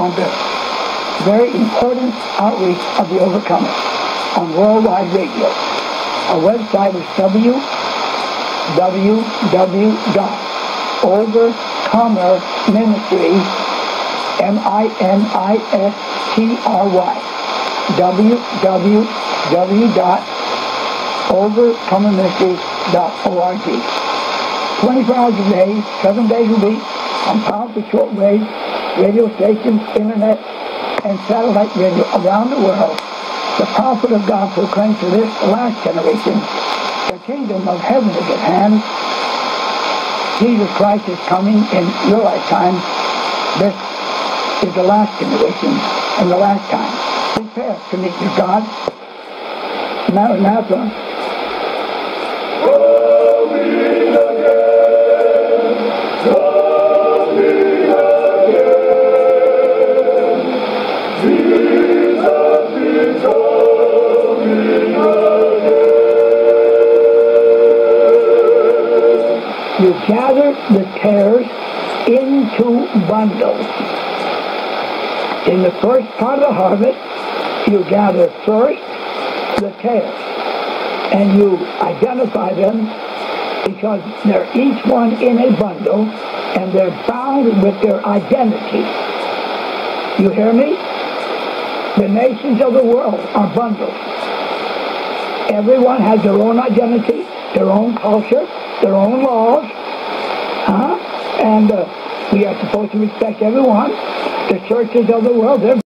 on the very important outreach of the Overcomer on worldwide radio. Our website is www.overcomerministries, M-I-N-I-S-T-R-Y, www.overcomerministries.org. 24 hours a day, 7 days a week, on powerful shortwave radio stations, internet, and satellite radio around the world. The prophet of God proclaims to this, the last generation, the kingdom of heaven is at hand. Jesus Christ is coming in your lifetime. This is the last generation and the last time. Prepare to meet your God. Maranatha. You gather the tares into bundles. In the first part of the harvest, you gather first the tares, and you identify them because they're each one in a bundle, and they're bound with their identity. You hear me? The nations of the world are bundles. Everyone has their own identity, their own culture, their own laws, and we are supposed to respect everyone. The churches of the world, they're